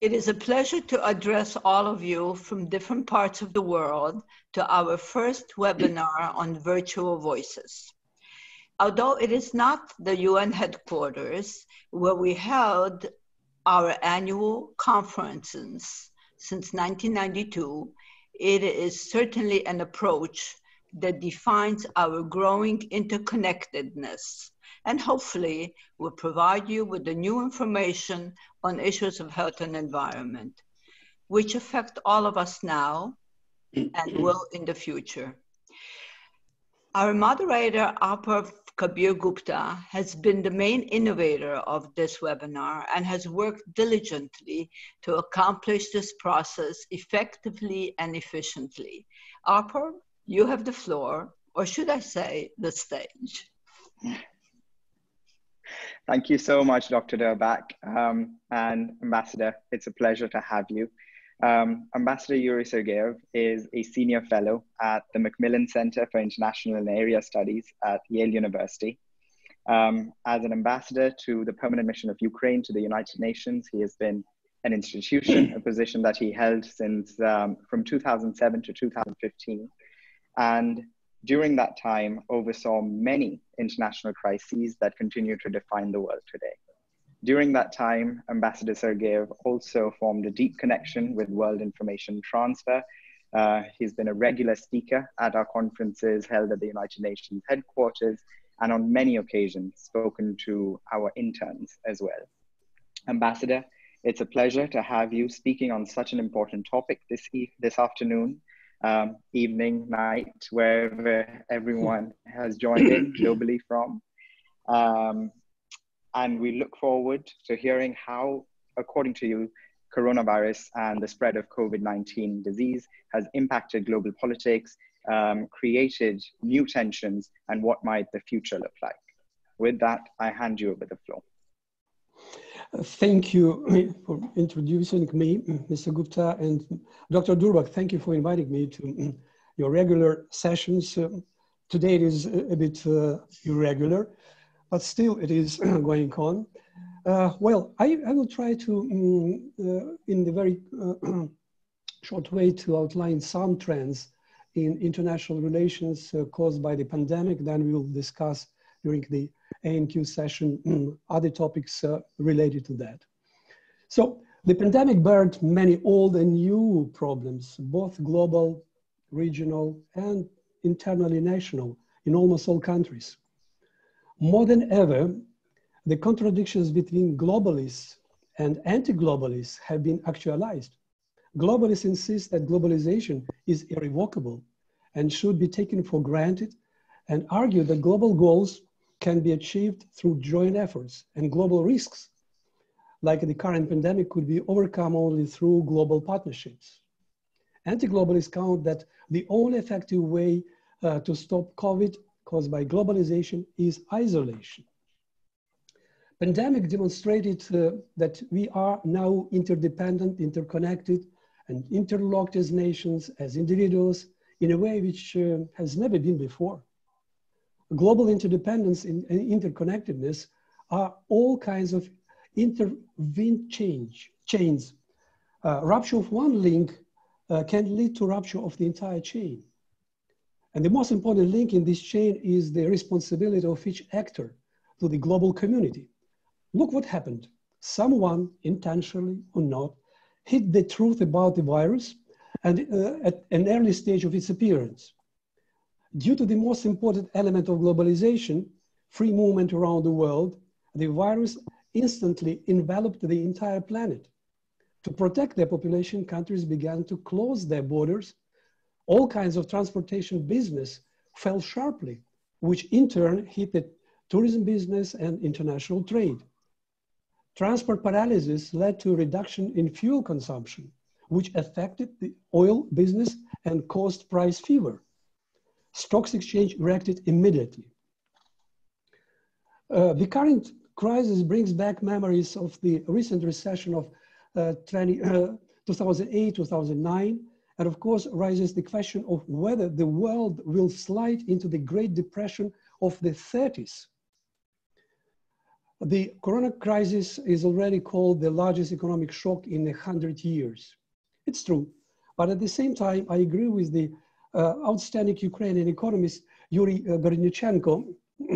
It is a pleasure to address all of you from different parts of the world to our first webinar on virtual voices. Although it is not the UN headquarters where we held our annual conferences since 1992, it is certainly an approach that defines our growing interconnectedness and hopefully will provide you with the new information on issues of health and environment, which affect all of us now and will in the future. Our moderator, Arpav Kabir Gupta, has been the main innovator of this webinar and has worked diligently to accomplish this process effectively and efficiently. Arpav, you have the floor, or should I say the stage. Thank you so much, Dr. Derbach, and Ambassador. It's a pleasure to have you. Ambassador Yuri Sergeyev is a senior fellow at the Macmillan Center for International and Area Studies at Yale University. As an ambassador to the permanent mission of Ukraine to the United Nations, he has been an institution, a position that he held since from 2007 to 2015. And during that time, oversaw many international crises that continue to define the world today. During that time, Ambassador Sergeyev also formed a deep connection with World Information Transfer. He's been a regular speaker at our conferences held at the United Nations headquarters, and on many occasions spoken to our interns as well. Ambassador, it's a pleasure to have you speaking on such an important topic this afternoon. Evening, night, wherever everyone has joined in globally from. And we look forward to hearing how, according to you, coronavirus and the spread of COVID-19 disease has impacted global politics, created new tensions, and what might the future look like. With that, I hand you over the floor. Thank you for introducing me, Mr. Gupta, and Dr. Derbach, thank you for inviting me to your regular sessions. Today it is a bit irregular, but still it is going on. Well, I will try to, in the very short way, to outline some trends in international relations caused by the pandemic. Then we will discuss during the ANQ session other topics related to that. So the pandemic brought many old and new problems, both global, regional, and internally national in almost all countries. More than ever, the contradictions between globalists and anti-globalists have been actualized. Globalists insist that globalization is irrevocable and should be taken for granted, and argue that global goals can be achieved through joint efforts, and global risks, like the current pandemic, could be overcome only through global partnerships. Anti-globalists count that the only effective way to stop COVID caused by globalization is isolation. Pandemic demonstrated that we are now interdependent, interconnected, and interlocked as nations, as individuals, in a way which has never been before. Global interdependence and interconnectedness are all kinds of intervened chains. Rupture of one link can lead to rupture of the entire chain. And the most important link in this chain is the responsibility of each actor to the global community. Look what happened. Someone, intentionally or not, hid the truth about the virus and at an early stage of its appearance. Due to the most important element of globalization, free movement around the world, the virus instantly enveloped the entire planet. To protect their population, countries began to close their borders. All kinds of transportation business fell sharply, which in turn hit the tourism business and international trade. Transport paralysis led to a reduction in fuel consumption, which affected the oil business and caused price fever. Stocks exchange reacted immediately. The current crisis brings back memories of the recent recession of 2008, 2009, and of course raises the question of whether the world will slide into the Great Depression of the 30s. The corona crisis is already called the largest economic shock in 100 years. It's true, but at the same time, I agree with the outstanding Ukrainian economist Yuri Gornychenko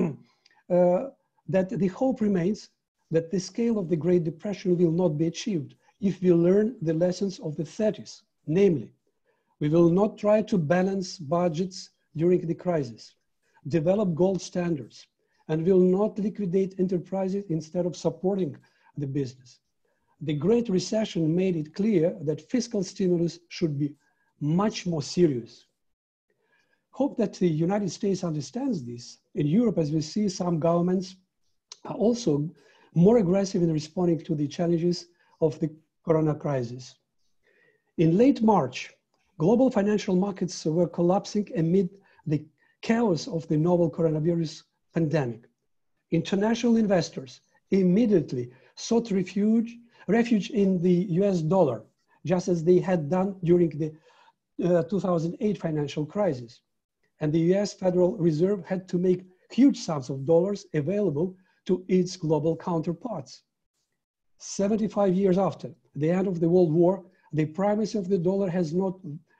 that the hope remains that the scale of the Great Depression will not be achieved if we learn the lessons of the 30s. Namely, we will not try to balance budgets during the crisis, develop gold standards, and will not liquidate enterprises instead of supporting the business. The Great Recession made it clear that fiscal stimulus should be much more serious. Hope that the United States understands this. In Europe, as we see, some governments are also more aggressive in responding to the challenges of the corona crisis. In late March, global financial markets were collapsing amid the chaos of the novel coronavirus pandemic. International investors immediately sought refuge in the US dollar, just as they had done during the 2008 financial crisis. And the US Federal Reserve had to make huge sums of dollars available to its global counterparts. 75 years after the end of the World War, the primacy of the dollar has not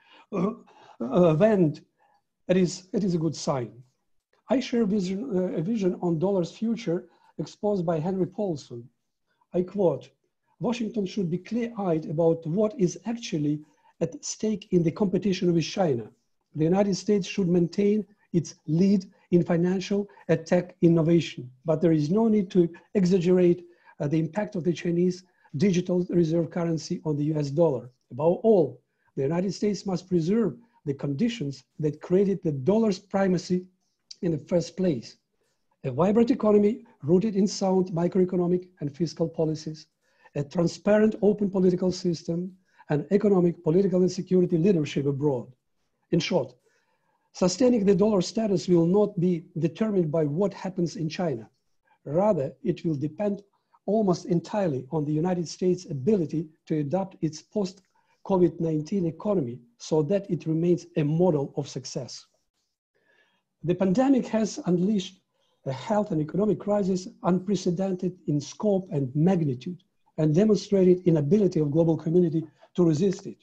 waned. It is a good sign. I share a vision on dollar's future exposed by Henry Paulson. I quote, "Washington should be clear-eyed about what is actually at stake in the competition with China. The United States should maintain its lead in financial and tech innovation, but there is no need to exaggerate the impact of the Chinese digital reserve currency on the US dollar. Above all, the United States must preserve the conditions that created the dollar's primacy in the first place. A vibrant economy rooted in sound microeconomic and fiscal policies, a transparent, open political system, and economic, political, and security leadership abroad. In short, sustaining the dollar status will not be determined by what happens in China. Rather, it will depend almost entirely on the United States' ability to adapt its post-COVID-19 economy so that it remains a model of success. The pandemic has unleashed a health and economic crisis unprecedented in scope and magnitude, and demonstrated inability of global community to resist it.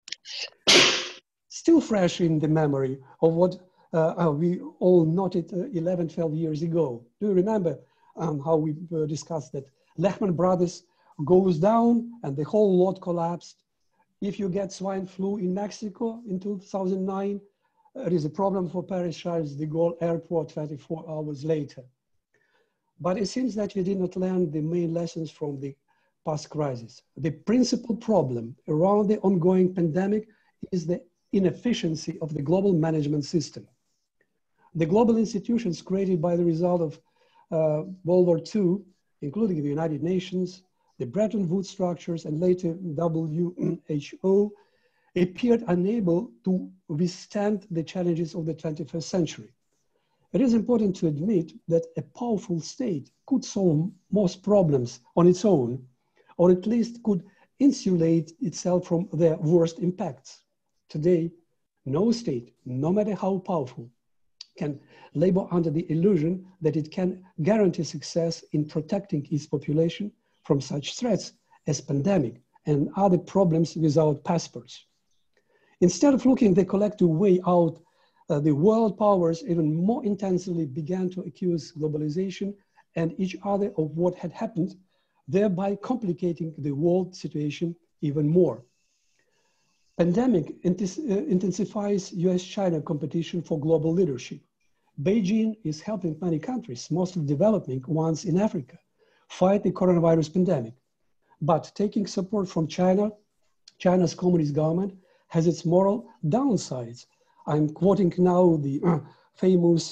Still fresh in the memory of what we all noted 11, 12 years ago. Do you remember how we discussed that Lehman Brothers goes down and the whole lot collapsed? If you get swine flu in Mexico in 2009, it is a problem for Paris Charles de Gaulle Airport 24 hours later. But it seems that we did not learn the main lessons from the past crisis. The principal problem around the ongoing pandemic is the inefficiency of the global management system. The global institutions created by the result of World War II, including the United Nations, the Bretton Woods structures, and later WHO, appeared unable to withstand the challenges of the 21st century. It is important to admit that a powerful state could solve most problems on its own, or at least could insulate itself from their worst impacts. Today, no state, no matter how powerful, can labor under the illusion that it can guarantee success in protecting its population from such threats as pandemic and other problems without passports. Instead of looking the collective way out, the world powers even more intensely began to accuse globalization and each other of what had happened, thereby complicating the world situation even more. Pandemic intensifies US-China competition for global leadership. Beijing is helping many countries, mostly developing ones in Africa, fight the coronavirus pandemic. But taking support from China, China's communist government has its moral downsides. I'm quoting now the famous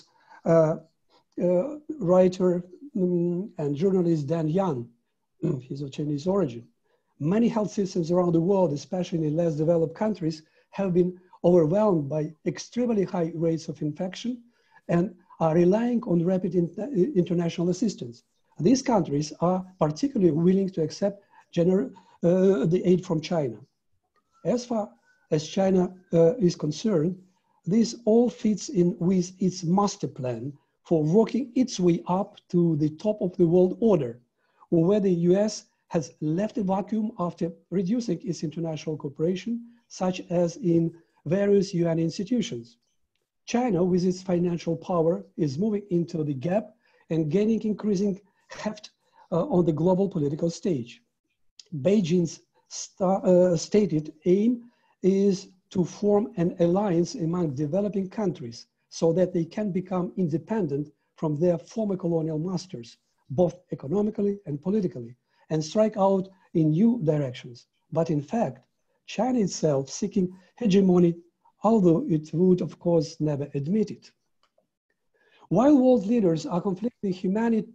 writer and journalist Dan Yan. He's of Chinese origin. Many health systems around the world, especially in less developed countries, have been overwhelmed by extremely high rates of infection and are relying on rapid international assistance. These countries are particularly willing to accept the aid from China. As far as China is concerned, this all fits in with its master plan for working its way up to the top of the world order, where the US has left a vacuum after reducing its international cooperation, such as in various UN institutions. China, with its financial power, is moving into the gap and gaining increasing heft on the global political stage. Beijing's stated aim is to form an alliance among developing countries so that they can become independent from their former colonial masters, both economically and politically, and strike out in new directions. But in fact, China itself seeking hegemony, although it would, of course, never admit it. While world leaders are conflicting, humanity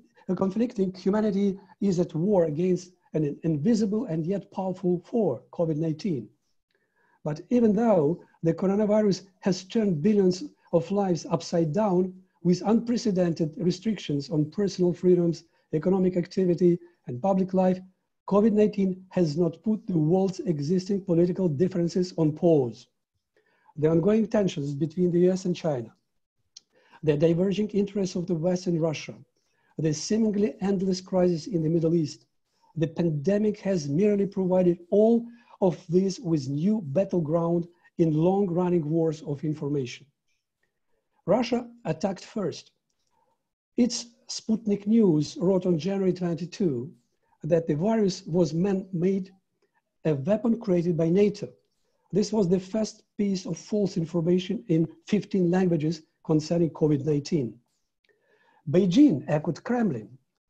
is at war against an invisible and yet powerful foe, COVID-19. But even though the coronavirus has turned billions of lives upside down with unprecedented restrictions on personal freedoms, economic activity, and public life, COVID-19 has not put the world's existing political differences on pause. The ongoing tensions between the US and China, the diverging interests of the West and Russia, the seemingly endless crisis in the Middle East, the pandemic has merely provided all of this with new battleground in long-running wars of information. Russia attacked first. Its Sputnik News wrote on January 22 that the virus was man-made, a weapon created by NATO. This was the first piece of false information in 15 languages concerning COVID-19. Beijing echoed Kremlin,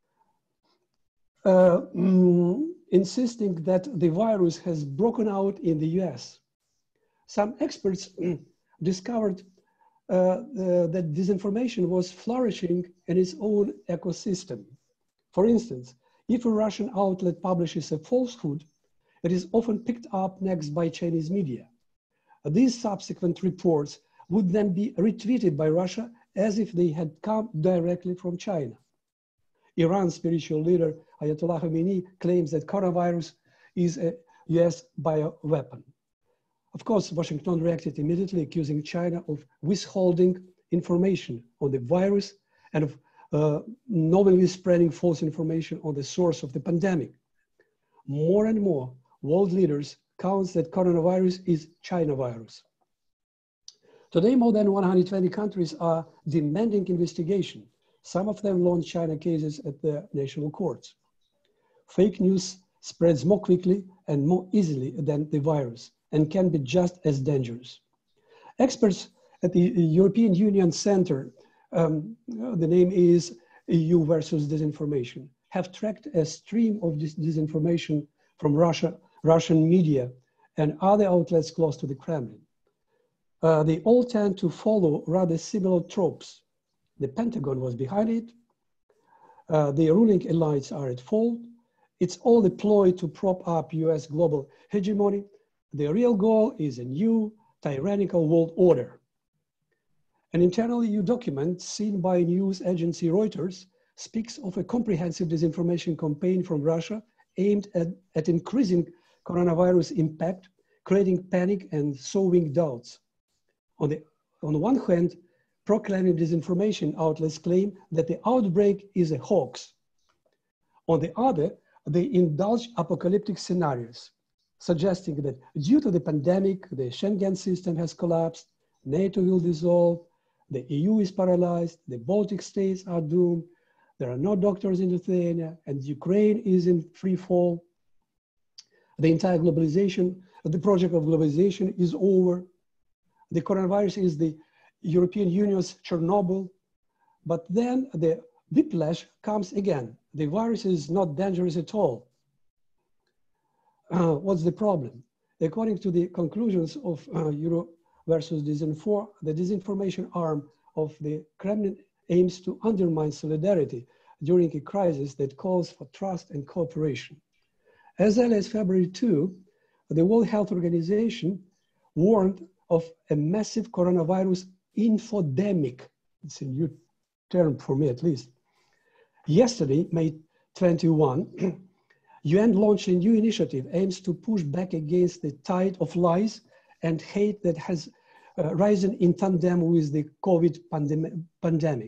insisting that the virus has broken out in the US. Some experts discovered that disinformation was flourishing in its own ecosystem. For instance, if a Russian outlet publishes a falsehood, it is often picked up next by Chinese media. These subsequent reports would then be retweeted by Russia as if they had come directly from China. Iran's spiritual leader, Ayatollah Khamenei, claims that coronavirus is a US bioweapon. Of course, Washington reacted immediately, accusing China of withholding information on the virus and of knowingly spreading false information on the source of the pandemic. More and more, world leaders count that coronavirus is China virus. Today, more than 120 countries are demanding investigation. Some of them launch China cases at the national courts. Fake news spreads more quickly and more easily than the virus and can be just as dangerous. Experts at the European Union Center, the name is EU versus Disinformation, have tracked a stream of disinformation from Russian media and other outlets close to the Kremlin. They all tend to follow rather similar tropes. The Pentagon was behind it. The ruling elites are at fault. It's all a ploy to prop up US global hegemony. The real goal is a new tyrannical world order. An internal EU document seen by news agency Reuters speaks of a comprehensive disinformation campaign from Russia aimed at increasing coronavirus impact, creating panic and sowing doubts. On the one hand, proclaiming disinformation outlets claim that the outbreak is a hoax. On the other, they indulge apocalyptic scenarios, suggesting that due to the pandemic, the Schengen system has collapsed, NATO will dissolve, the EU is paralyzed, the Baltic states are doomed, there are no doctors in Lithuania, and Ukraine is in free fall. The entire globalization, the project of globalization is over. The coronavirus is the European Union's Chernobyl, but then the whiplash comes again. The virus is not dangerous at all. What's the problem? According to the conclusions of Euro versus Disinfor, the disinformation arm of the Kremlin aims to undermine solidarity during a crisis that calls for trust and cooperation. As early as February 2, the World Health Organization warned of a massive coronavirus infodemic. It's a new term for me, at least. Yesterday, May 21, UN launched a new initiative aims to push back against the tide of lies and hate that has risen in tandem with the COVID pandemic.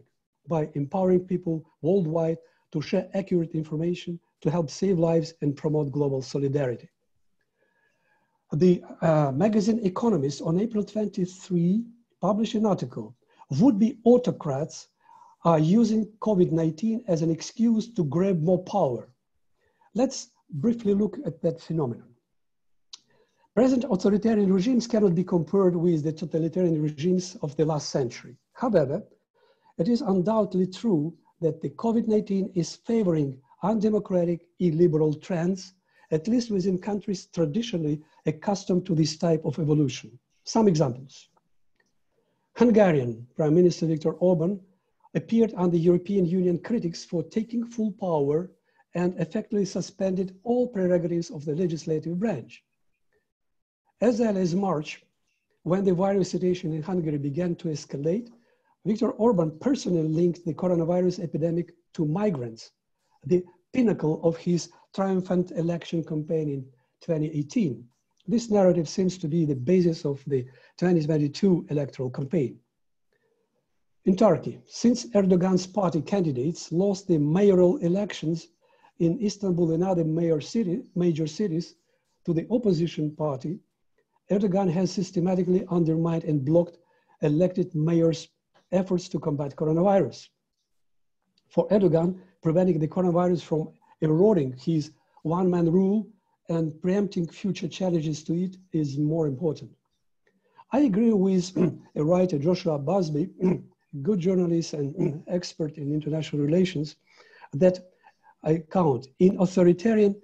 by empowering people worldwide to share accurate information to help save lives and promote global solidarity. The magazine Economist on April 23 published an article, "Would-be autocrats are using COVID-19 as an excuse to grab more power." Let's briefly look at that phenomenon. Present authoritarian regimes cannot be compared with the totalitarian regimes of the last century. However, it is undoubtedly true that the COVID-19 is favoring undemocratic, illiberal trends, at least within countries traditionally accustomed to this type of evolution. Some examples. Hungarian Prime Minister Viktor Orban appeared under European Union critics for taking full power and effectively suspended all prerogatives of the legislative branch. As early as March, when the virus situation in Hungary began to escalate, Viktor Orban personally linked the coronavirus epidemic to migrants, the pinnacle of his triumphant election campaign in 2018. This narrative seems to be the basis of the 2022 electoral campaign. In Turkey, since Erdogan's party candidates lost the mayoral elections in Istanbul and other major cities to the opposition party, Erdogan has systematically undermined and blocked elected mayors' efforts to combat coronavirus. For Erdogan, preventing the coronavirus from eroding his one-man rule and preempting future challenges to it is more important. I agree with a writer, Joshua Busby, good journalist and expert in international relations, that I quote, in authoritarian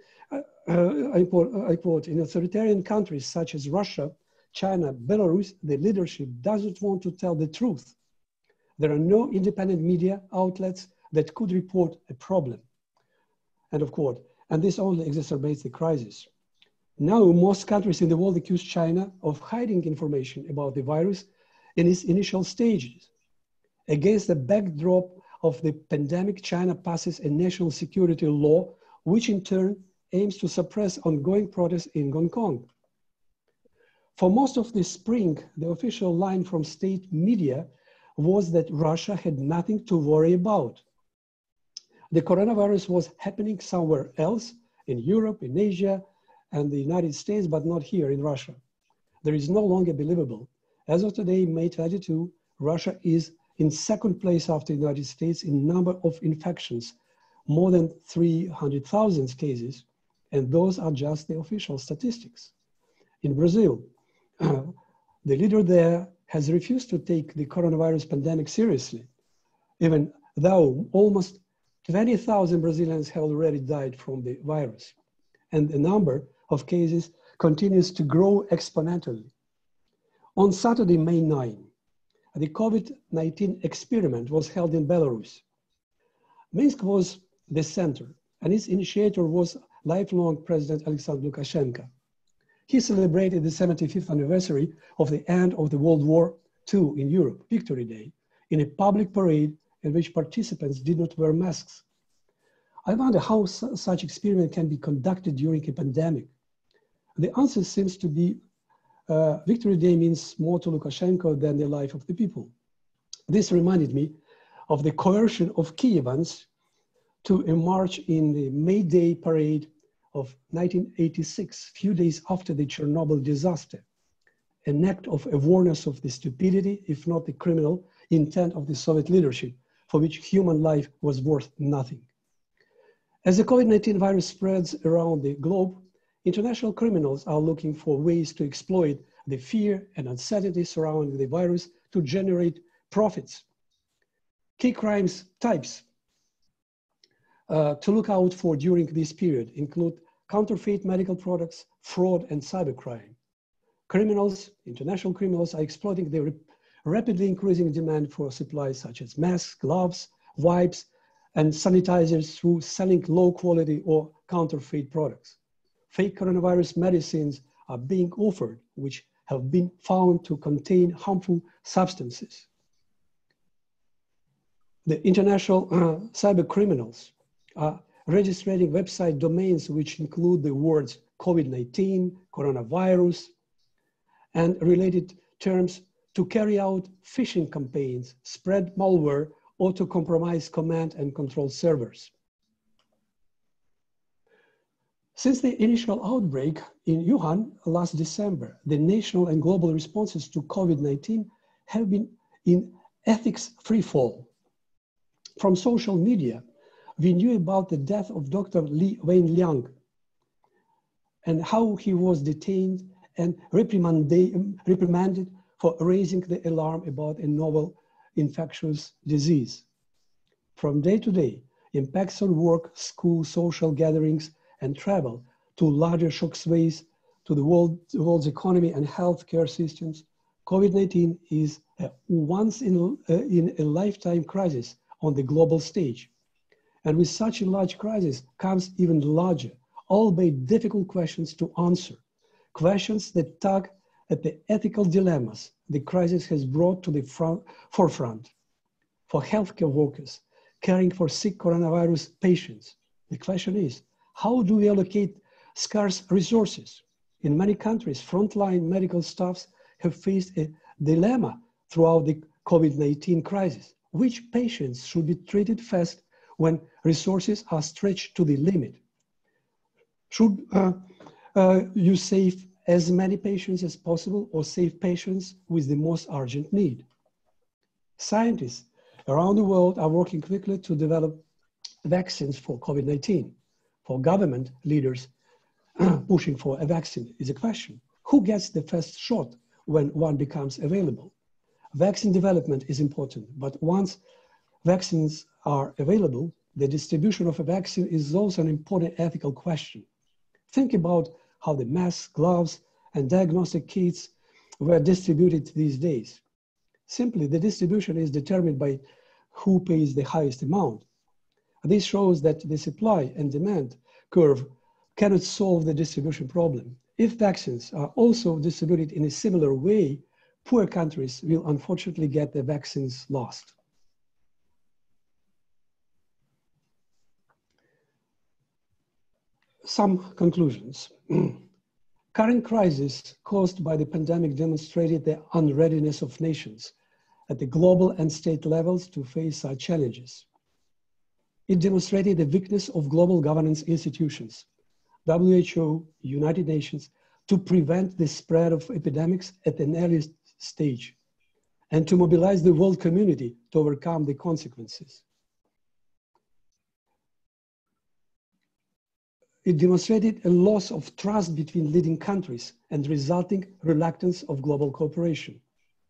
countries such as Russia, China, Belarus, the leadership doesn't want to tell the truth. There are no independent media outlets that could report a problem. End of quote. And this only exacerbates the crisis. Now, most countries in the world accuse China of hiding information about the virus in its initial stages. Against the backdrop of the pandemic, China passes a national security law, which in turn aims to suppress ongoing protests in Hong Kong. For most of the spring, the official line from state media was that Russia had nothing to worry about. The coronavirus was happening somewhere else, in Europe, in Asia, and the United States, but not here in Russia. There is no longer believable. As of today, May 22, Russia is in second place after the United States in number of infections, more than 300,000 cases, and those are just the official statistics. In Brazil, the leader there has refused to take the coronavirus pandemic seriously, even though almost 20,000 Brazilians have already died from the virus, and the number of cases continues to grow exponentially. On Saturday, May 9, the COVID-19 experiment was held in Belarus. Minsk was the center, and its initiator was lifelong President Alexander Lukashenko. He celebrated the 75th anniversary of the end of the World War II in Europe, Victory Day, in a public parade in which participants did not wear masks. I wonder how such experiment can be conducted during a pandemic. The answer seems to be Victory Day means more to Lukashenko than the life of the people. This reminded me of the coercion of Kievans to a march in the May Day parade of 1986, few days after the Chernobyl disaster, an act of awareness of the stupidity, if not the criminal, intent of the Soviet leadership, for which human life was worth nothing. As the COVID-19 virus spreads around the globe, international criminals are looking for ways to exploit the fear and uncertainty surrounding the virus to generate profits. Key crimes types to look out for during this period include counterfeit medical products, fraud, and cybercrime. Criminals, international criminals, are exploiting the rapidly increasing demand for supplies such as masks, gloves, wipes, and sanitizers through selling low quality or counterfeit products. Fake coronavirus medicines are being offered, which have been found to contain harmful substances. The international cyber criminals are registering website domains which include the words COVID-19, coronavirus, and related terms to carry out phishing campaigns, spread malware, auto-compromise command and control servers. Since the initial outbreak in Wuhan last December, the national and global responses to COVID-19 have been in ethics freefall. From social media, we knew about the death of Dr. Li Wenliang and how he was detained and reprimanded for raising the alarm about a novel infectious disease. From day to day, impacts on work, school, social gatherings, and travel to larger shockwaves to the world's economy and healthcare systems, COVID-19 is a once in a lifetime crisis on the global stage. And with such a large crisis comes even larger, albeit difficult questions to answer, questions that tug at the ethical dilemmas the crisis has brought to the forefront. For healthcare workers caring for sick coronavirus patients, the question is, how do we allocate scarce resources? In many countries, frontline medical staffs have faced a dilemma throughout the COVID-19 crisis. Which patients should be treated first when resources are stretched to the limit? Should you save as many patients as possible or save patients with the most urgent need? Scientists around the world are working quickly to develop vaccines for COVID-19. For government leaders pushing for a vaccine is a question. Who gets the first shot when one becomes available? Vaccine development is important, but once vaccines are available, the distribution of a vaccine is also an important ethical question. Think about how the masks, gloves, and diagnostic kits were distributed these days. Simply, the distribution is determined by who pays the highest amount. This shows that the supply and demand curve cannot solve the distribution problem. If vaccines are also distributed in a similar way, poor countries will unfortunately get their vaccines lost. Some conclusions. Current crisis caused by the pandemic demonstrated the unreadiness of nations at the global and state levels to face such challenges. It demonstrated the weakness of global governance institutions, WHO, United Nations, to prevent the spread of epidemics at an early stage and to mobilize the world community to overcome the consequences. It demonstrated a loss of trust between leading countries and resulting reluctance of global cooperation.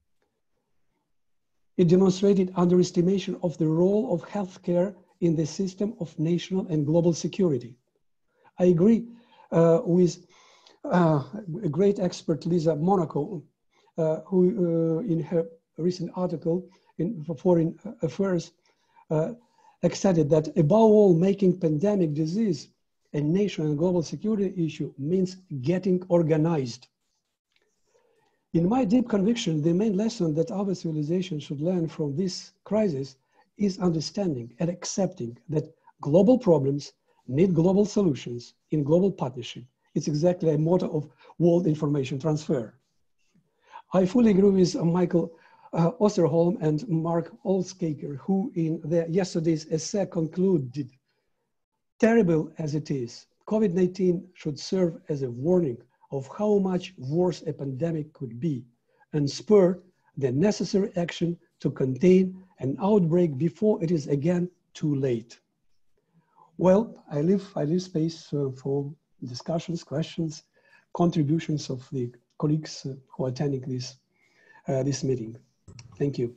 It demonstrated underestimation of the role of healthcare in the system of national and global security. I agree with a great expert, Lisa Monaco, who in her recent article in Foreign Affairs excited that above all, making pandemic disease a national and global security issue means getting organized. In my deep conviction, the main lesson that our civilization should learn from this crisis is understanding and accepting that global problems need global solutions in global partnership. It's exactly a motto of world information transfer. I fully agree with Michael Osterholm and Mark Olskaker, who in their yesterday's essay concluded, terrible as it is, COVID-19 should serve as a warning of how much worse a pandemic could be and spur the necessary action to contain an outbreak before it is again too late. Well, I leave space for discussions, questions, contributions of the colleagues who are attending this meeting. Thank you.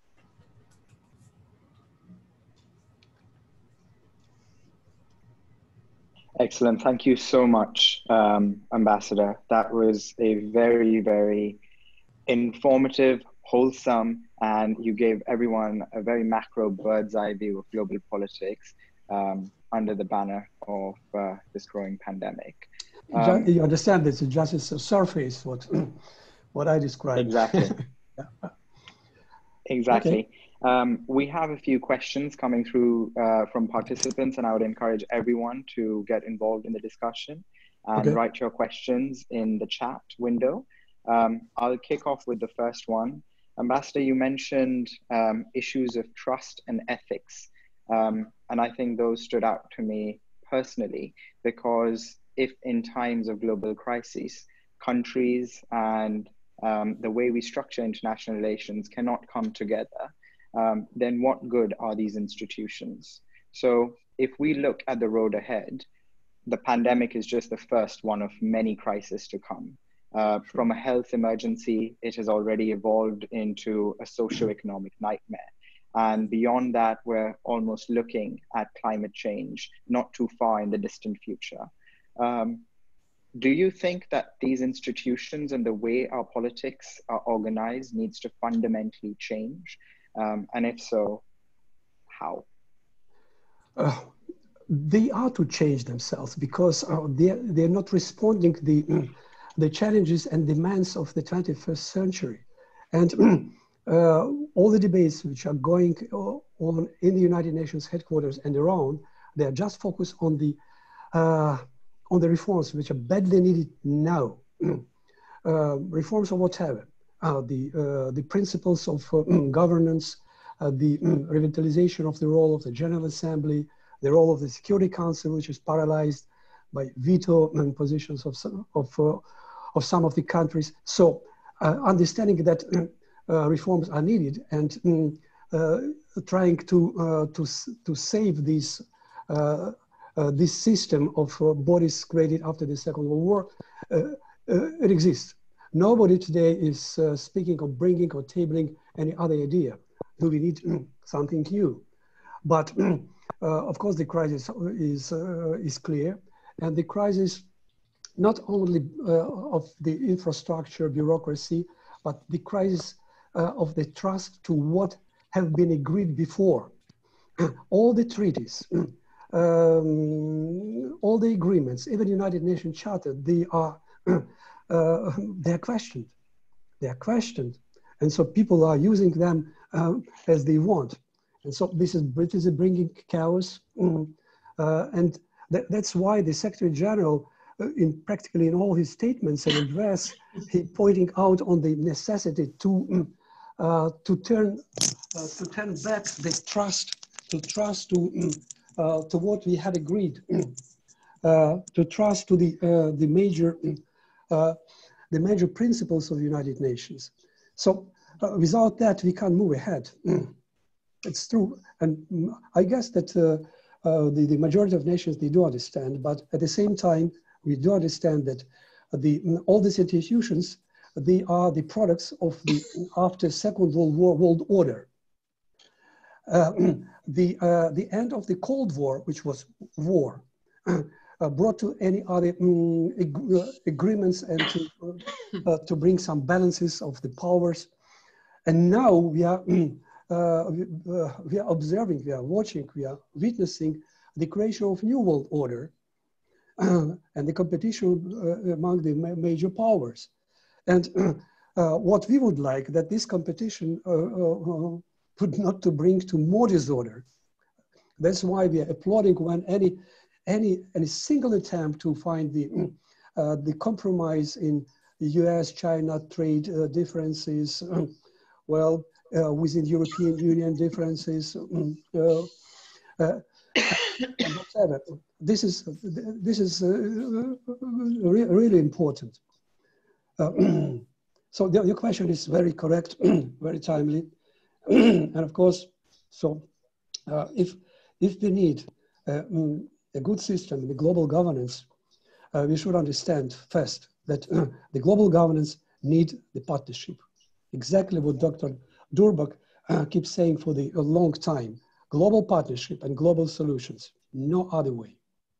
Excellent. Thank you so much, Ambassador. That was a very, very informative, wholesome, and you gave everyone a very macro bird's eye view of global politics under the banner of this growing pandemic. You understand this is just a surface, what I described. Exactly. Yeah. Exactly. Okay. We have a few questions coming through from participants, and I would encourage everyone to get involved in the discussion and write your questions in the chat window. I'll kick off with the first one. Ambassador, you mentioned issues of trust and ethics. And I think those stood out to me personally, because if in times of global crises, countries and the way we structure international relations cannot come together, then what good are these institutions? So if we look at the road ahead, the pandemic is just the first one of many crises to come. From a health emergency, it has already evolved into a socio-economic nightmare. And beyond that, we're almost looking at climate change, not too far in the distant future. Do you think that these institutions and the way our politics are organized needs to fundamentally change? And if so, how? They are to change themselves, because they're not responding to the challenges and demands of the 21st century. And all the debates which are going on in the United Nations headquarters and around, they are just focused on the reforms which are badly needed now. Reforms of whatever, the principles of governance, the revitalization of the role of the General Assembly, the role of the Security Council, which is paralyzed by veto positions of some of the countries. So understanding that reforms are needed, and trying to save this system of bodies created after the Second World War, it exists. Nobody today is speaking of bringing or tabling any other idea. Do we need something new? But of course, the crisis is clear, and the crisis not only of the infrastructure, bureaucracy, but the crisis of the trust to what have been agreed before. All the treaties, all the agreements, even the United Nations Charter, they are questioned. They are questioned, and so people are using them as they want. And so this is bringing chaos, and that's why the Secretary General, practically in all his statements and address, he pointing out on the necessity to turn back the trust to what we had agreed, to trust to the major principles of the United Nations. So without that, we can't move ahead. It's true, and I guess that the majority of nations, they do understand, but at the same time, we do understand that all these institutions, they are the products of the after Second World War world order. The end of the Cold War, which was war, brought to any other agreements and to bring some balances of the powers. And now we are observing, we are watching, we are witnessing the creation of new world order and the competition among the major powers. And what we would like, that this competition would not to bring to more disorder. That's why we are applauding when any single attempt to find the compromise in the US-China trade differences, well, within European Union differences, whatever. This is really important. So your question is very correct, very timely, and of course, so if we need a good system, the global governance, we should understand first that the global governance need the partnership. Exactly what Dr. Durbach keeps saying for a long time: global partnership and global solutions, no other way.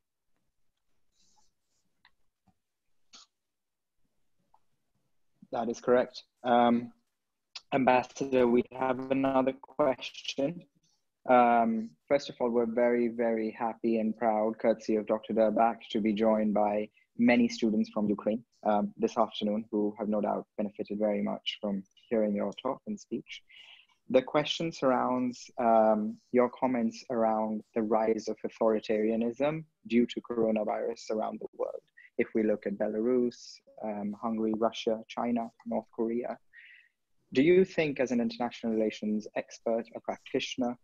That is correct. Ambassador, we have another question. First of all, we're very, very happy and proud, courtesy of Dr. Durbach, to be joined by many students from Ukraine this afternoon, who have no doubt benefited very much from hearing your talk and speech. The question surrounds your comments around the rise of authoritarianism due to coronavirus around the world. If we look at Belarus, Hungary, Russia, China, North Korea, Do you think, as an international relations expert, a practitioner,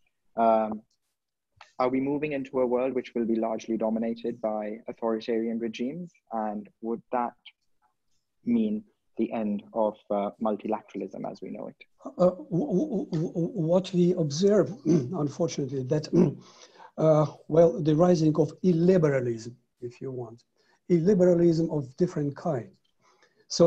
are we moving into a world which will be largely dominated by authoritarian regimes? And would that mean the end of multilateralism as we know it? What we observe, unfortunately, that, well, the rising of illiberalism, if you want, illiberalism of different kind. So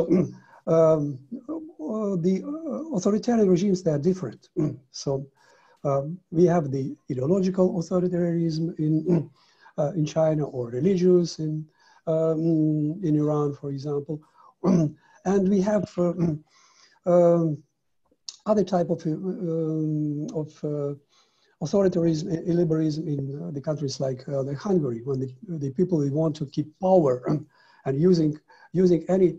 the authoritarian regimes, they are different. So we have the ideological authoritarianism in China, or religious in Iran, for example. And we have other type of authoritarianism, illiberalism in the countries like Hungary, when the people, they want to keep power and using any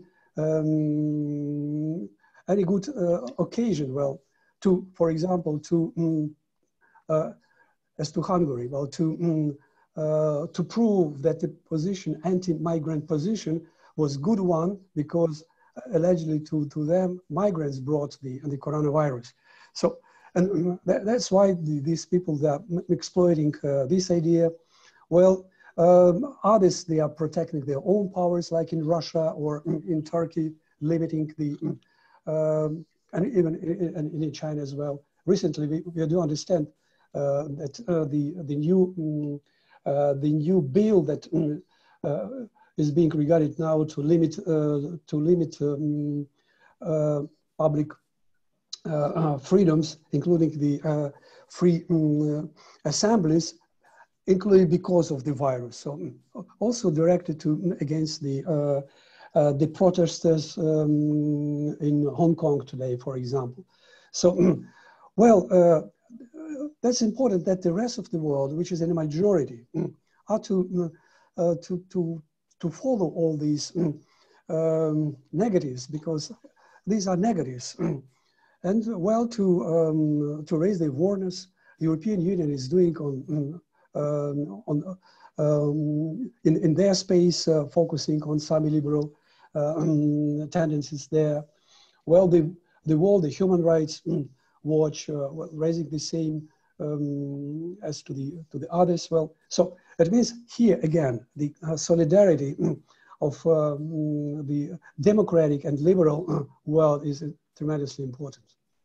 good occasion, well, to, for example, to as to Hungary, well, to prove that the position, anti-migrant position, was good one, because allegedly to them, migrants brought the coronavirus. So, and that's why these people, that are exploiting this idea. Well, others, they are protecting their own powers, like in Russia or in Turkey, limiting the, and even in China as well. Recently, we do understand that the new bill that is being regarded now to limit public freedoms, including the free assemblies, including because of the virus. So also directed against the protesters in Hong Kong today, for example. So, well, that's important that the rest of the world, which is in a majority, are to follow all these negatives, because these are negatives. And well, to raise the awareness, the European Union is doing in their space, focusing on semi-liberal tendencies there. Well, the world, the Human Rights Watch, raising the same as to the others. Well, so it means here again the solidarity of the democratic and liberal world is tremendously important.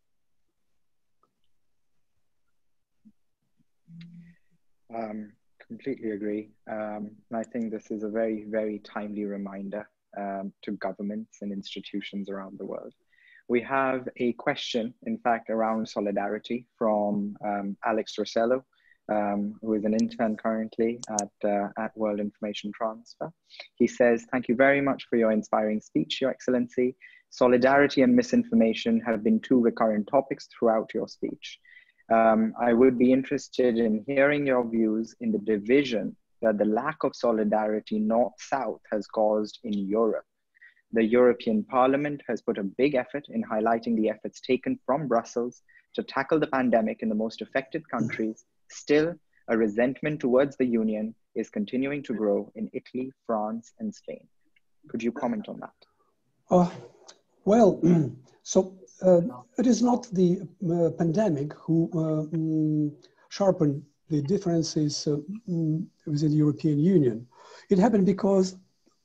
Completely agree. And I think this is a very, very timely reminder to governments and institutions around the world. We have a question, in fact, around solidarity from Alex Rossello, who is an intern currently at World Information Transfer. He says, "Thank you very much for your inspiring speech, Your Excellency. Solidarity and misinformation have been two recurrent topics throughout your speech. I would be interested in hearing your views in the division that the lack of solidarity North-South has caused in Europe. The European Parliament has put a big effort in highlighting the efforts taken from Brussels to tackle the pandemic in the most affected countries. Still, a resentment towards the Union is continuing to grow in Italy, France, and Spain." Could you comment on that? Well, so it is not the pandemic who sharpened the differences within the European Union. It happened because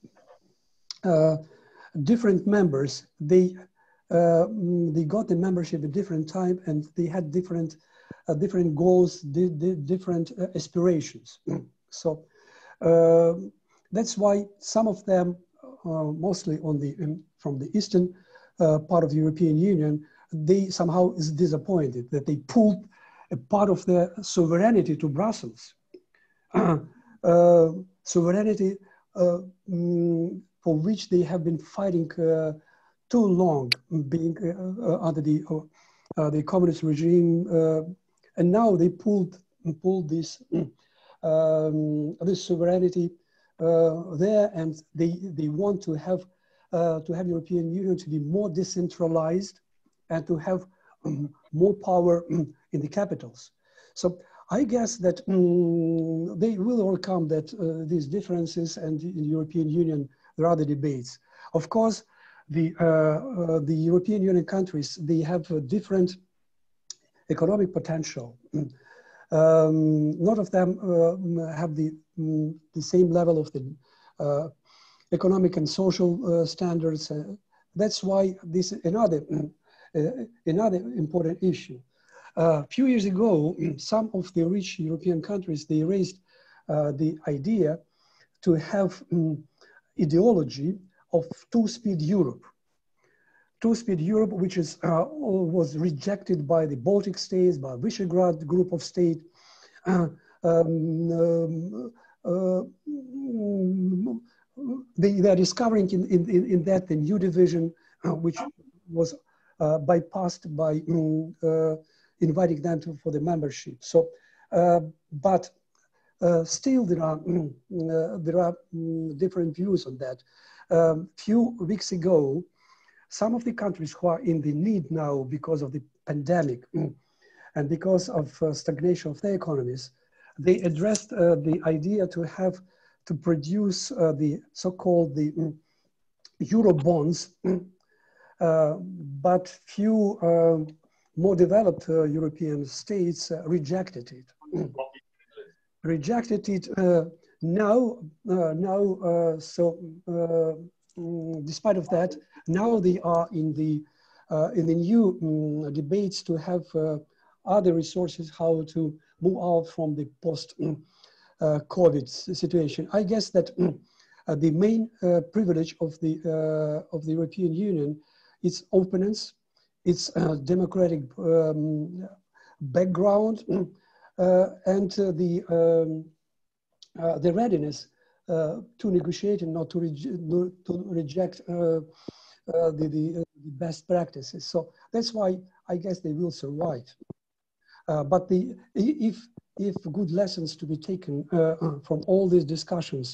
different members, they got the membership at different time, and they had different goals, different aspirations. So that's why some of them, mostly from the eastern part of the European Union, they somehow is disappointed that they pulled a part of their sovereignty to Brussels. Sovereignty for which they have been fighting too long, being under the communist regime, and now they pulled this this sovereignty there, and they want to have European Union to be more decentralized and to have more power in the capitals. So I guess that they will overcome these differences, and in the European Union there are the debates. Of course, the European Union countries, they have a different economic potential. None of them have the same level of the economic and social standards. That's why this is another important issue. A few years ago, some of the rich European countries, they raised the idea to have ideology of two-speed Europe. Two-speed Europe, which is, was rejected by the Baltic states, by Visegrad group of states. They are discovering in that the new division, which was bypassed by inviting them for the membership. So, but still there are different views on that. Few weeks ago, some of the countries who are in the need now because of the pandemic and because of stagnation of their economies, they addressed the idea to produce the so-called the Euro bonds, but few more developed European states rejected it. Despite of that, now they are in the new debates to have other resources how to move out from the post-COVID situation. I guess that the main privilege of the European Union is openness, its democratic background, and the readiness to negotiate and not to reject the best practices. So that's why I guess they will survive. But if good lessons to be taken from all these discussions,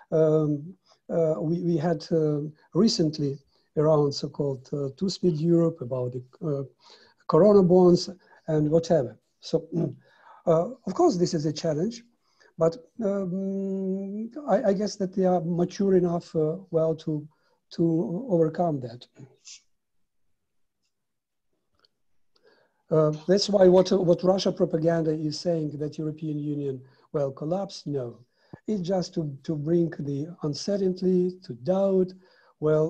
we had recently around so-called two-speed Europe, about the Corona bonds and whatever. So of course this is a challenge, but I guess that they are mature enough well to overcome that. That's why what Russia propaganda is saying, that European Union will collapse, no. It's just to bring the uncertainty, to doubt. Well,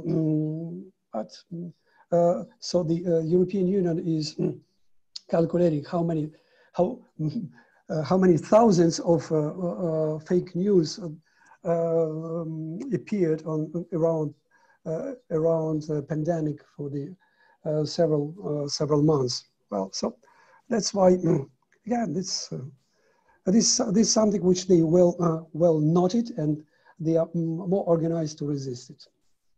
so the European Union is calculating how many thousands of fake news appeared around the pandemic for the several months. Well, so that's why again this is something which they well noted, and they are more organized to resist it.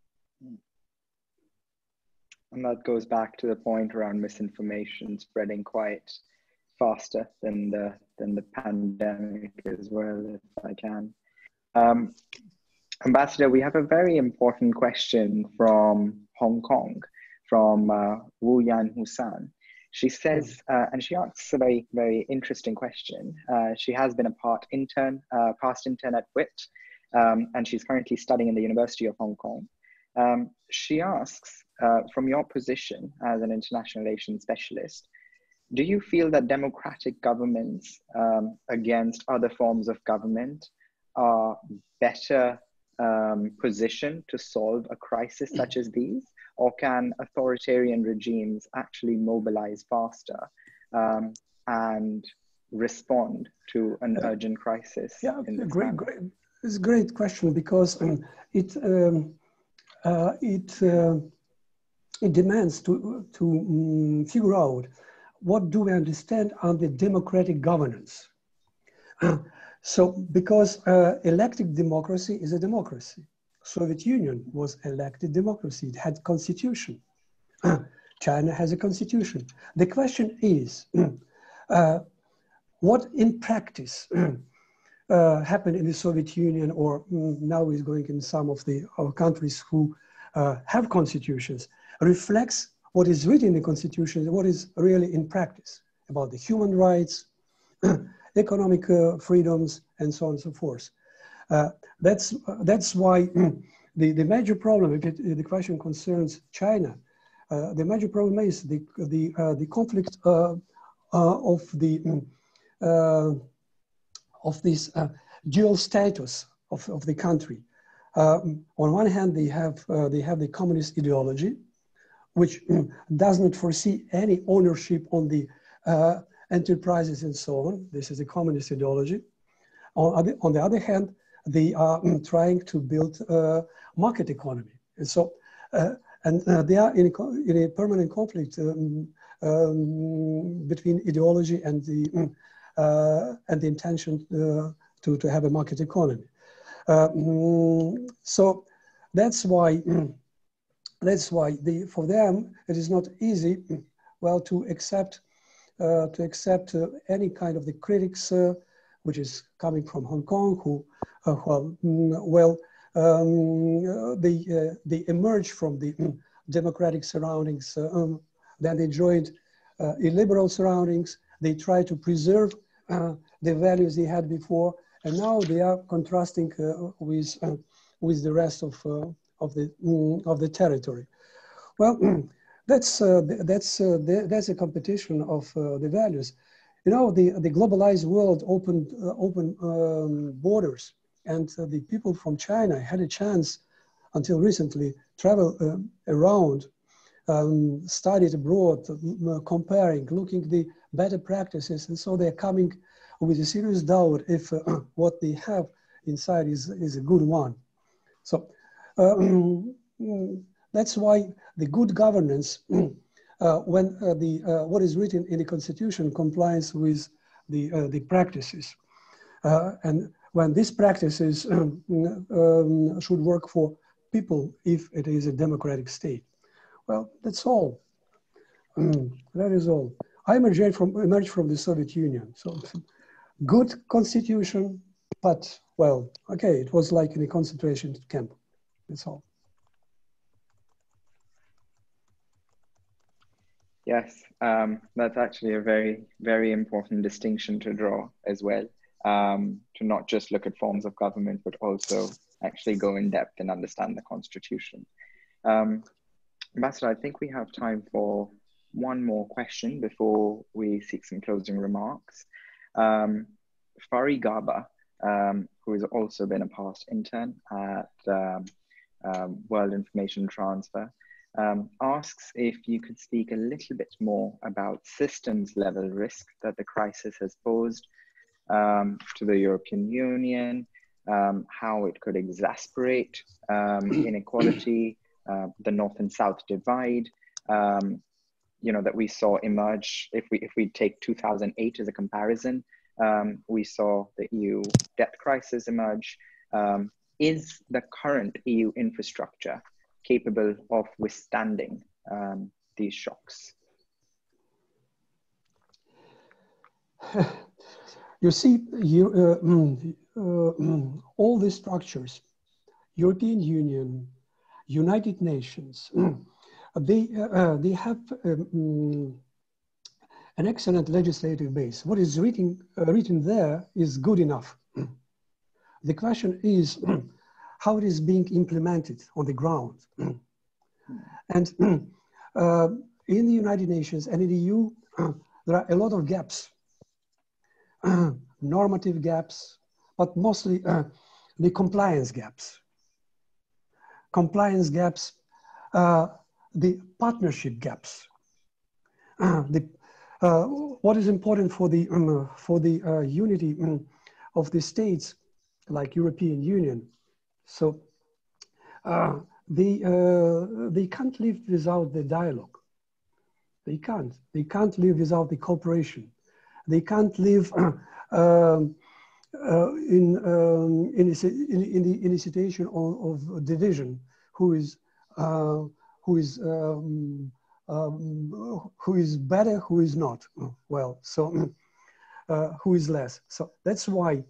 And that goes back to the point around misinformation spreading quite faster than the pandemic as well, if I can. Ambassador, we have a very important question from Hong Kong, from Wu Yan Husan. She says, and she asks a very, very interesting question. She has been a past intern at WIT, and she's currently studying in the University of Hong Kong. She asks, from your position as an international relations specialist, do you feel that democratic governments against other forms of government are better positioned to solve a crisis such as these? Or can authoritarian regimes actually mobilize faster and respond to an urgent crisis? Yeah, it's a great question, because it demands to figure out what do we understand under democratic governance. So, because elected democracy is a democracy. Soviet Union was elected democracy. It had constitution. China has a constitution. The question is, what in practice happened in the Soviet Union, or now is going in some of our countries who have constitutions, reflects what is written in the constitution and what is really in practice about the human rights, economic freedoms, and so on and so forth. That's why the major problem, if the question concerns China, the major problem is the conflict of this dual status of the country. On one hand, they have the communist ideology, which does not foresee any ownership on the enterprises and so on. This is a communist ideology. On the other hand, they are trying to build a market economy. And so, they are in a permanent conflict between ideology and the intention to have a market economy. So that's why for them it is not easy, well, to accept any kind of the critics which is coming from Hong Kong, who they emerged from the democratic surroundings, then they joined illiberal surroundings. They try to preserve the values they had before, and now they are contrasting with the rest of the territory. Well, that's a competition of the values. You know, the globalized world opened borders, and the people from China had a chance until recently travel around, studied abroad, comparing, looking the better practices, and so they're coming with a serious doubt if what they have inside is a good one. So that's why the good governance, when what is written in the constitution complies with the practices, and when these practices should work for people if it is a democratic state. Well, that's all. That is all. I emerged from the Soviet Union, so good constitution, but well, okay, it was like in a concentration camp. That's all. Yes, that's actually a very, very important distinction to draw as well. To not just look at forms of government, but also actually go in depth and understand the constitution. Ambassador, I think we have time for one more question before we seek some closing remarks. Fari Gaba, who has also been a past intern at World Information Transfer, asks if you could speak a little bit more about systems level risk that the crisis has posed to the European Union, how it could exacerbate inequality, the North and South divide, you know, that we saw emerge. If we take 2008 as a comparison, we saw the EU debt crisis emerge. Is the current EU infrastructure capable of withstanding these shocks? You see, all these structures, European Union, United Nations, they have an excellent legislative base. What is written there is good enough. The question is how it is being implemented on the ground. And in the United Nations and in the EU, there are a lot of gaps. Normative gaps, but mostly the compliance gaps. Compliance gaps, the partnership gaps. What is important for the unity of the states, like European Union. So they can't live without the dialogue. They can't. They can't live without the cooperation. They can't live in a situation of division. Who is better? Who is not? Well, so who is less? So that's why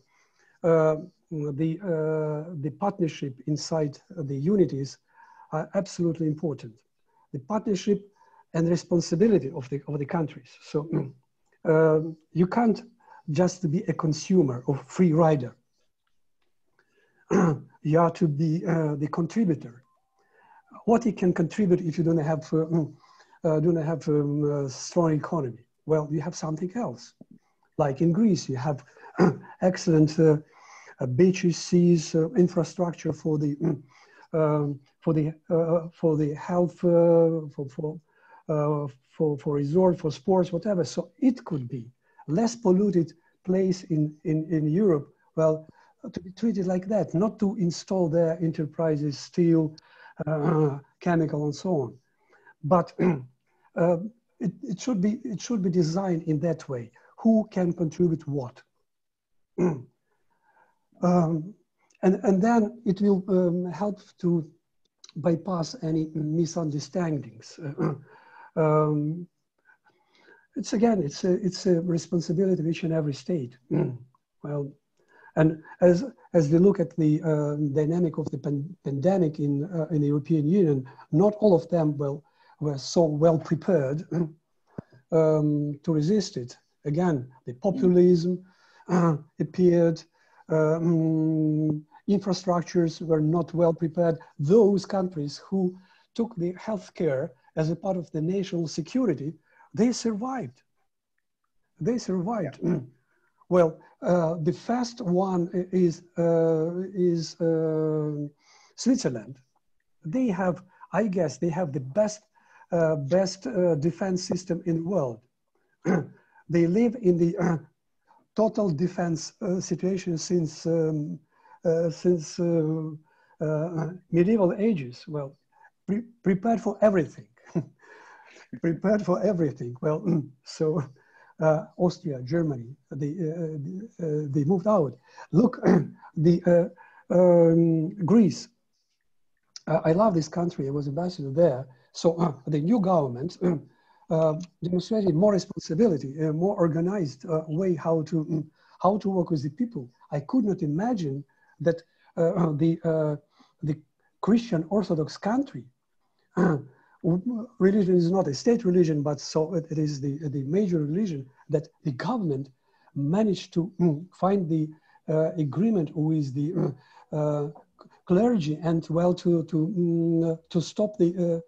the partnership inside the unities are absolutely important. The partnership and responsibility of the countries. So. You can't just be a consumer or free rider. you have to be the contributor. What you can contribute if you don't have a strong economy? Well, you have something else. Like in Greece, you have excellent beaches, seas, infrastructure for the health, for resort, for sports, whatever. So it could be less polluted place in Europe. Well, to be treated like that, not to install their enterprises, steel, chemical, and so on. But it should be designed in that way. Who can contribute what? And then it will help to bypass any misunderstandings. It's a responsibility of each and every state. Well, and as we look at the dynamic of the pandemic in the European Union, not all of them were so well prepared to resist it. Again, the populism appeared, infrastructures were not well prepared. Those countries who took the healthcare as a part of the national security, they survived. They survived. Yeah. Well, the first one is Switzerland. They have, I guess, they have the best defense system in the world. They live in the total defense situation since medieval ages. Well, prepared for everything. Prepared for everything. Well, so Austria, Germany, they moved out. Look, Greece. I love this country. I was ambassador there. So the new government demonstrated more responsibility, a more organized way how to work with the people. I could not imagine that the Christian Orthodox country, religion is not a state religion, but so it is the major religion, that the government managed to find the agreement with the clergy and well to stop the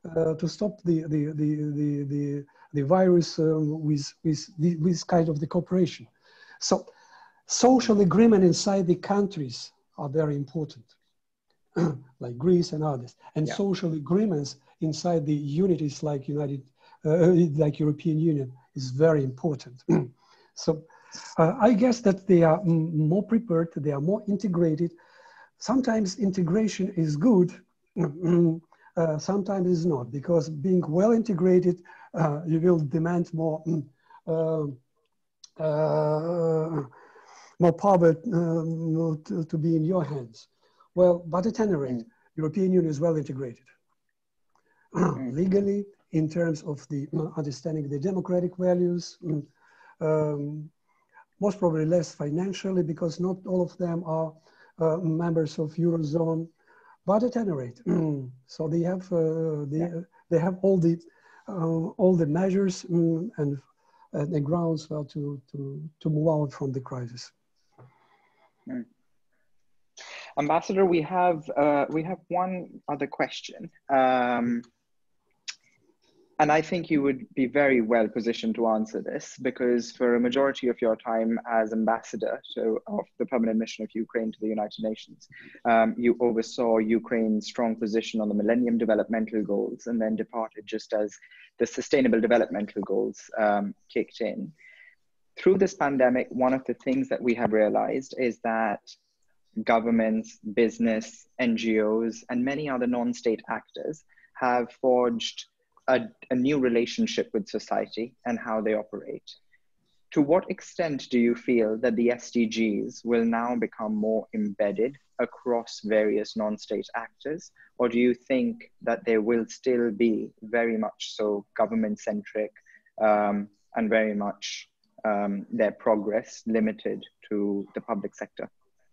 virus with this kind of the cooperation. So social agreement inside the countries are very important, like Greece and others, and social agreements inside the unities like like European Union is very important. So I guess that they are more prepared, they are more integrated. Sometimes integration is good, sometimes it's not, because being well integrated, you will demand more power to be in your hands. Well, but at any rate, European Union is well integrated. Legally, in terms of the understanding the democratic values, most probably less financially, because not all of them are members of Eurozone, but at any rate, so they have all the measures and the grounds well to move out from the crisis. Ambassador, we have one other question, and I think you would be very well positioned to answer this, because for a majority of your time as ambassador of the permanent mission of Ukraine to the United Nations, you oversaw Ukraine's strong position on the Millennium Developmental Goals, and then departed just as the Sustainable Developmental Goals kicked in. Through this pandemic, one of the things that we have realized is that governments, business, NGOs, and many other non-state actors have forged a new relationship with society and how they operate. To what extent do you feel that the SDGs will now become more embedded across various non-state actors, or do you think that they will still be very much so government-centric and very much their progress limited to the public sector?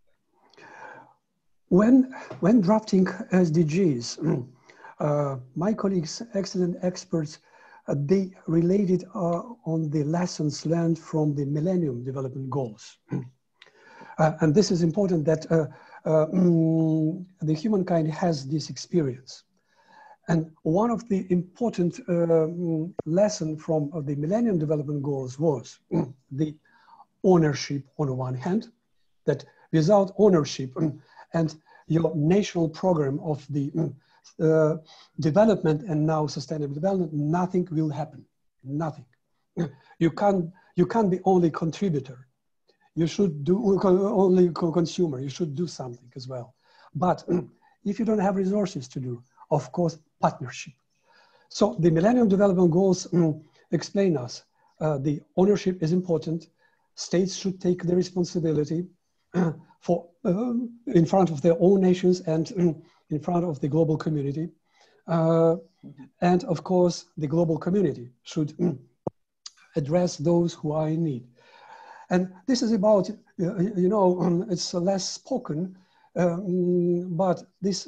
When drafting SDGs, my colleagues, excellent experts, they related on the lessons learned from the Millennium Development Goals. And this is important that the humankind has this experience. And one of the important lessons from the Millennium Development Goals was the ownership on the one hand, that without ownership and your national program of the development and now sustainable development, nothing will happen, nothing. You can't be only contributor. You should do only consumer. You should do something as well. But if you don't have resources to do, of course, partnership. So the Millennium Development Goals explain us the ownership is important. States should take the responsibility for in front of their own nations and in front of the global community. And of course, the global community should address those who are in need. And this is about, you know, it's less spoken, but this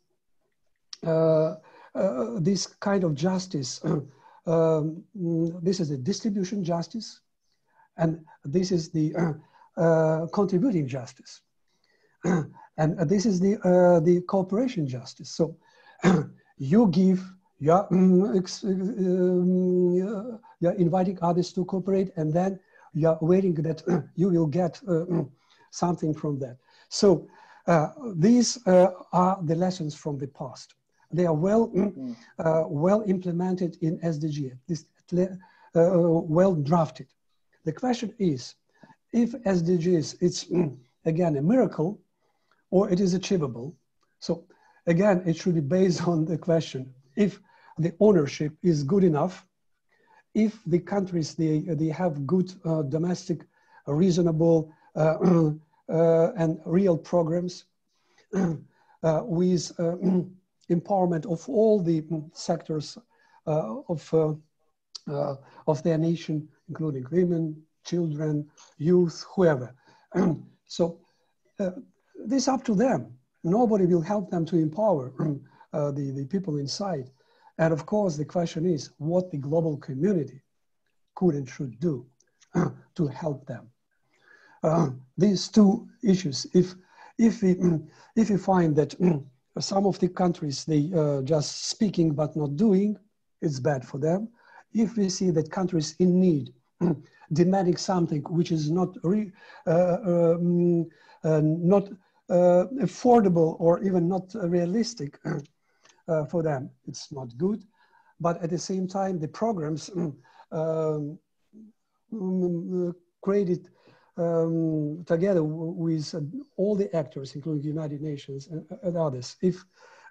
this kind of justice, this is the distribution justice, and this is the contributing justice, and this is the cooperation justice. So you give, you're inviting others to cooperate, and then you're waiting that you will get something from that. So these are the lessons from the past. They are well implemented in SDG, well drafted. The question is, if SDGs, it's again a miracle, or it is achievable. So again, it should be based on the question, if the ownership is good enough, if the countries, they have good domestic, reasonable and real programs with empowerment of all the sectors of their nation, including women, children, youth, whoever. So this is up to them. Nobody will help them to empower the people inside. And of course, the question is what the global community could and should do to help them. These two issues, if we find that some of the countries, they just speaking but not doing, it's bad for them. If we see that countries in need demanding something which is not affordable or even not realistic for them, it's not good. But at the same time, the programs created together with all the actors, including the United Nations and others, if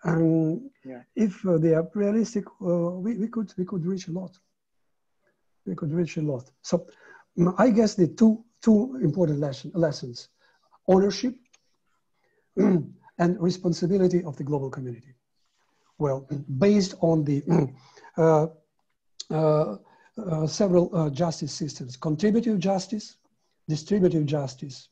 they are realistic, we could reach a lot. We could reach a lot. So I guess the two important lessons: ownership and responsibility of the global community. Well, based on the several justice systems, contributive justice, distributive justice,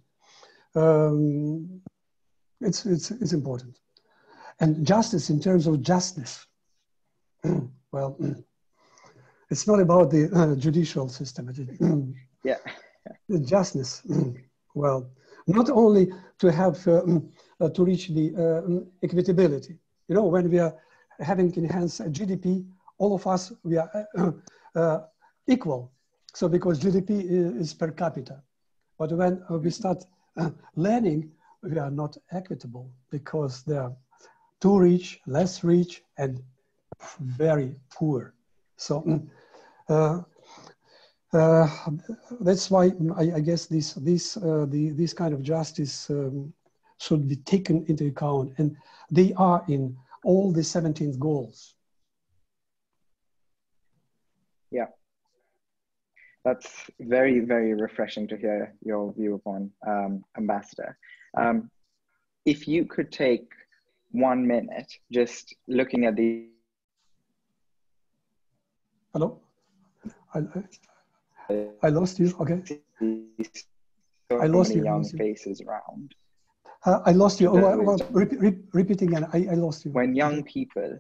it's important. And justice in terms of justness, well, it's not about the judicial system. Yeah. The justness, well, not only to have to reach the equitability. You know, when we are having enhanced GDP, all of us, we are equal. So because GDP is per capita. But when we start learning, we are not equitable because there are too rich, less rich, and very poor. So that's why I guess this kind of justice should be taken into account, and they are in all the 17 goals. Yeah, that's very, very refreshing to hear your view upon, Ambassador. If you could take 1 minute just looking at the... Hello? I lost you, okay. I lost you. Young faces around. I lost you. Repeat again. I lost you. When young people,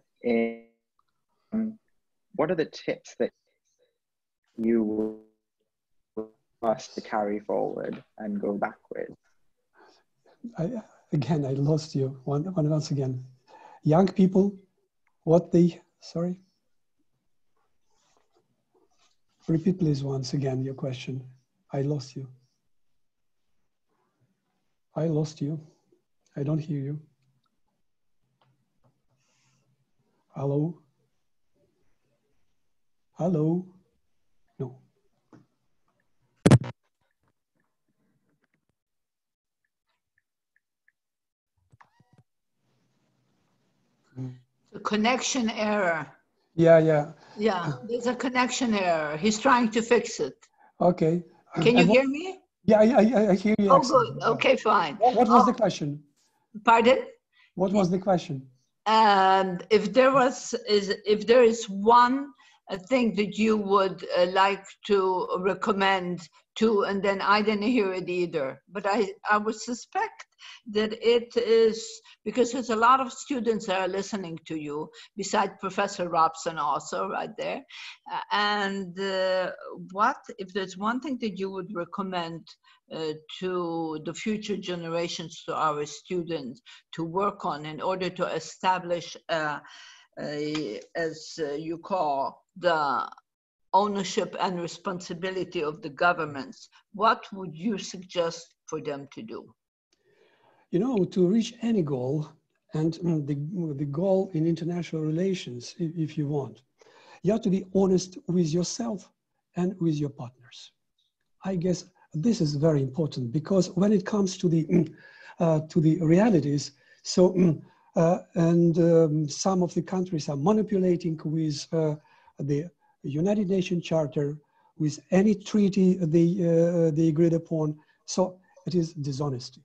what are the tips that you want us to carry forward and go back with? Again, I lost you once again. Young people, what they, sorry? Repeat please once again your question. I lost you. I lost you. I don't hear you. Hello? Hello? No. The connection error. Yeah. Yeah, there's a connection error. He's trying to fix it. Okay. Can you hear me? Yeah, I hear you. Oh, good. Okay, fine. What was the question? Pardon? What was the question? And if there is one thing that you would like to recommend to, and then I didn't hear it either, but I would suspect that it is because there's a lot of students that are listening to you, besides Professor Robson also right there. And what if there's one thing that you would recommend to the future generations, to our students, to work on in order to establish, as you call, the ownership and responsibility of the governments, what would you suggest for them to do? You know, to reach any goal, and the goal in international relations, if you want, you have to be honest with yourself and with your partners. I guess this is very important, because when it comes to the realities, so some of the countries are manipulating with the United Nations Charter, with any treaty they agreed upon. So it is dishonesty.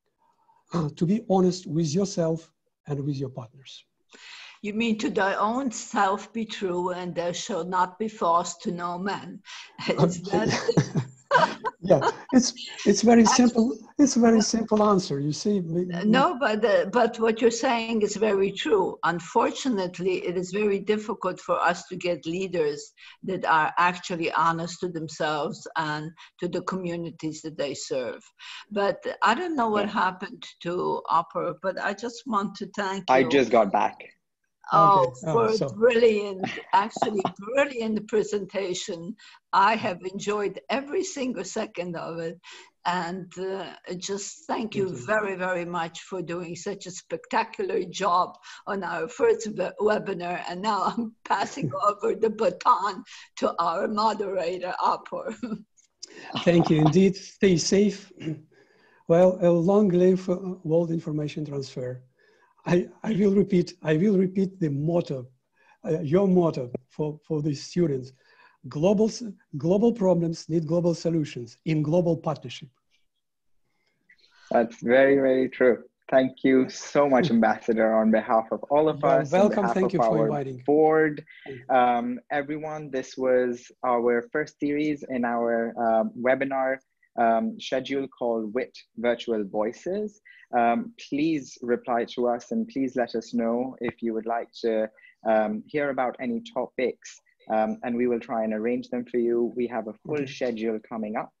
To be honest with yourself and with your partners. You mean to thy own self be true, and thou shalt not be false to no man. Is that... Yeah, it's very simple. It's a very simple answer. You see. No, but what you're saying is very true. Unfortunately, it is very difficult for us to get leaders that are actually honest to themselves and to the communities that they serve. But I don't know what happened to Opera, but I just want to thank you. I just got back. Oh, for a brilliant, actually brilliant presentation. I have enjoyed every single second of it. And just thank you very, very much for doing such a spectacular job on our first webinar. And now I'm passing over the baton to our moderator, Apor. Thank you indeed. Stay safe. Well, a long live World Information Transfer. I will repeat the motto, your motto for the students. Global problems need global solutions in global partnership. That's very, very true. Thank you so much, Ambassador, on behalf of all of us. Welcome. On Thank you for inviting. Board, everyone. This was our first series in our webinar schedule called WIT Virtual Voices. Please reply to us and please let us know if you would like to hear about any topics, and we will try and arrange them for you. We have a full schedule coming up,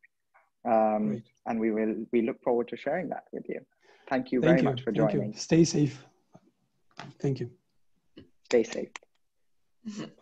and we look forward to sharing that with you. Thank you very much for joining. Stay safe. Thank you. Stay safe.